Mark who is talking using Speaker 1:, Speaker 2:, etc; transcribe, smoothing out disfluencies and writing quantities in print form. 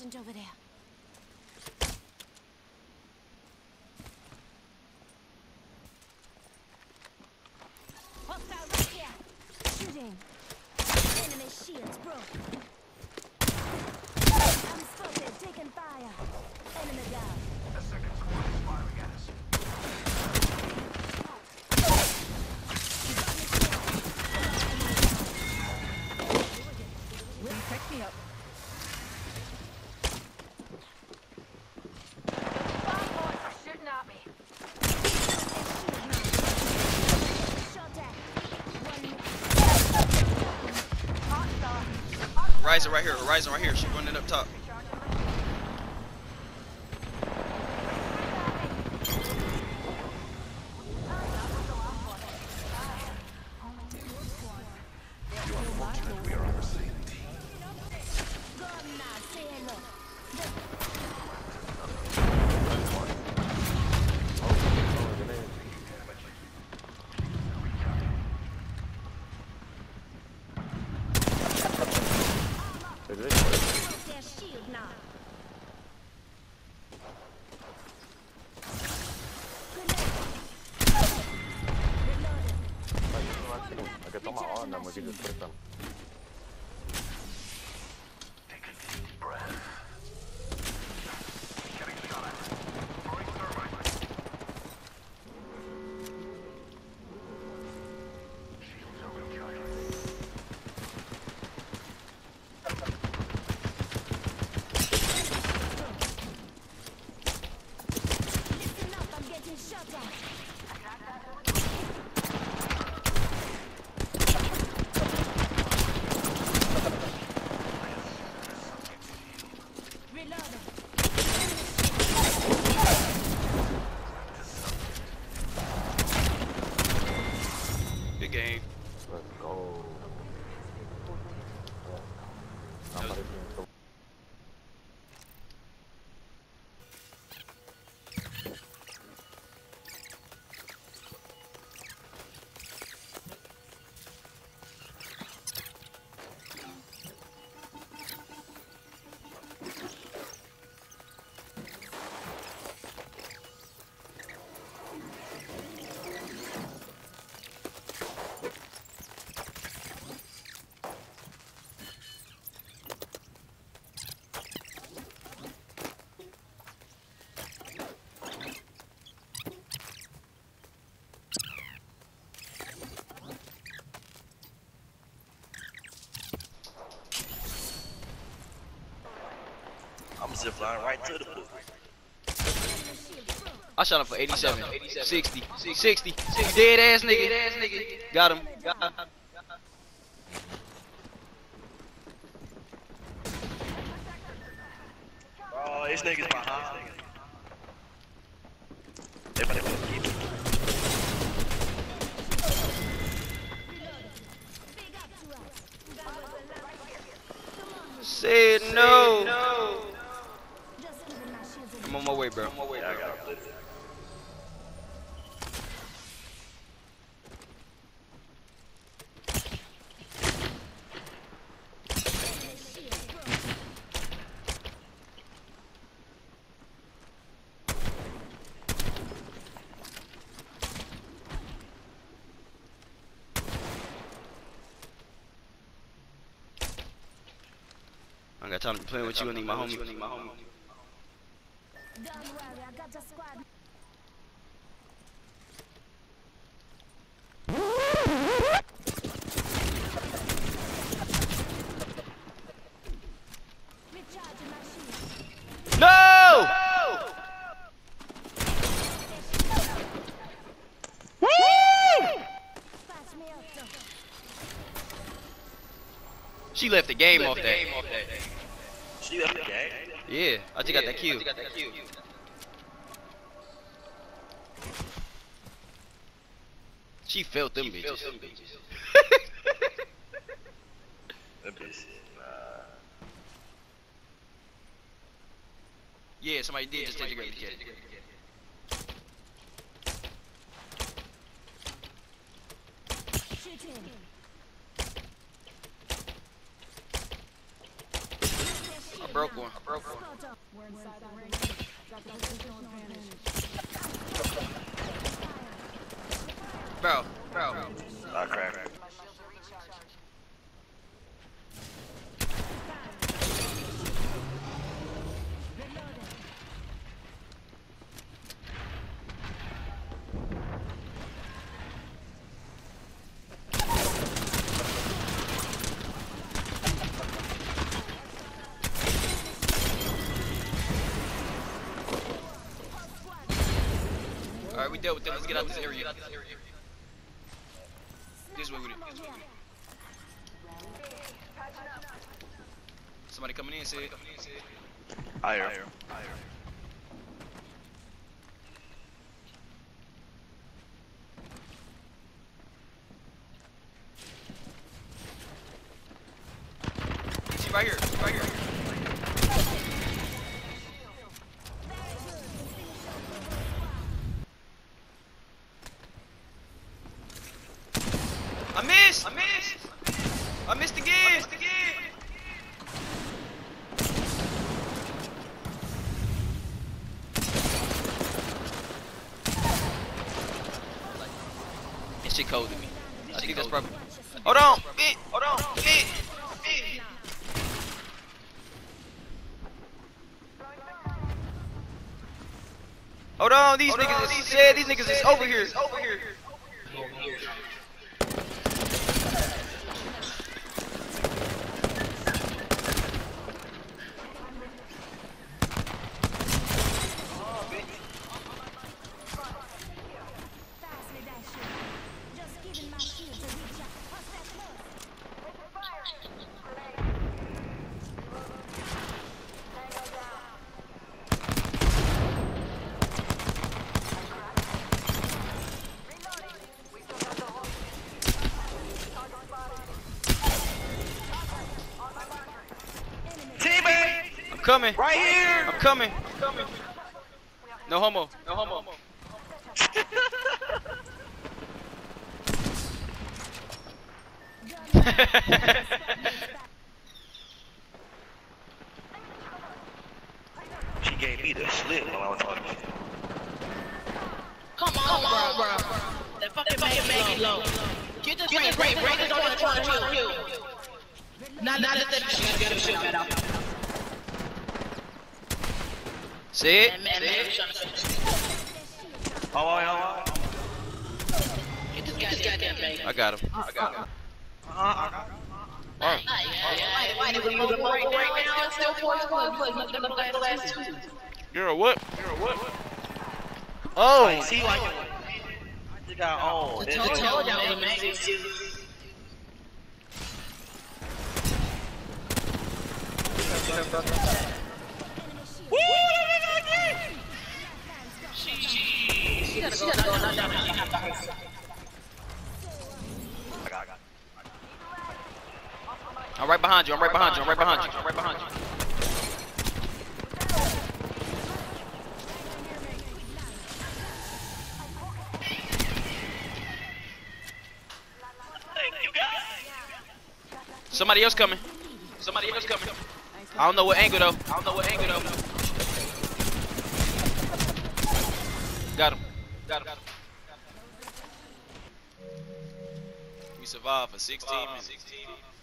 Speaker 1: agent over there. Hostile right here. Shooting. Enemy shields broke. I'm spotted, taking fire. Enemy down.
Speaker 2: The second squad is firing at us.
Speaker 1: Pick me up. Five boys are shooting at me. Shot at.
Speaker 3: Horizon right here. Horizon right here. She's running up top.
Speaker 2: We are on the same team.
Speaker 1: Their shield now.
Speaker 4: Agak tama na magiging perfect.
Speaker 2: Take a deep breath. Getting shot at. Throwing thermite. Shields are recharging.
Speaker 1: Listen up, I'm getting shot at. Reloading.
Speaker 3: Good game.
Speaker 4: Let's go. Somebody can go.
Speaker 5: I'm zipline right to the book.
Speaker 3: I shot him for 87. 60. 60. Dead ass nigga. Got him.
Speaker 5: Oh, this nigga's behind. They better keep it.
Speaker 3: Said no.
Speaker 1: Just giving my shields a
Speaker 3: I'm on my way, bro.
Speaker 5: Yeah, I got it.
Speaker 3: I got time to play with you. I need my homie.
Speaker 1: Don't worry, I got a squad. Recharging my shield.
Speaker 3: No!
Speaker 1: Patch me up, though.
Speaker 3: She left the game off that.
Speaker 5: She left the game.
Speaker 3: Yeah, I just got that kill. She felt them bitches.
Speaker 5: That bitch.
Speaker 3: Yeah, somebody did just take the great kid.
Speaker 1: Shooting.
Speaker 3: broke one.
Speaker 1: Spot on.
Speaker 6: We're inside the ring. Got the positional advantage.
Speaker 3: Bro.
Speaker 5: Ah, crap.
Speaker 3: Alright, we dealt with them. Let's get out this area. This way with it. Somebody coming in, said.
Speaker 5: Higher.
Speaker 3: He's right here. I missed again. This shit cold to me. I think that's probably. Hold on. Hold on, these niggas is over here.
Speaker 1: Fast with that shit. Just giving my shield to reach out. What's that
Speaker 5: Teammate!
Speaker 3: I'm coming.
Speaker 5: Right here!
Speaker 3: I'm coming. No homo.
Speaker 5: She gave me the slip while I was talking.
Speaker 7: Come on, bro. That fucking make it low. Get this break it on the front kill. Not that shit, get the shit right out.
Speaker 3: See it?
Speaker 5: Oh.
Speaker 7: Get this goddamn bang.
Speaker 3: I got him. Alright.
Speaker 7: Why do you look right now? Still 4-1, nothing but the last two.
Speaker 3: You're a what? Oh!
Speaker 5: See, like, you got on.
Speaker 7: I told y'all it was amazing. She gotta go down.
Speaker 5: I got.
Speaker 3: I'm right behind you. Somebody else coming. I don't know what angle though. Got him. We survived for 16 minutes.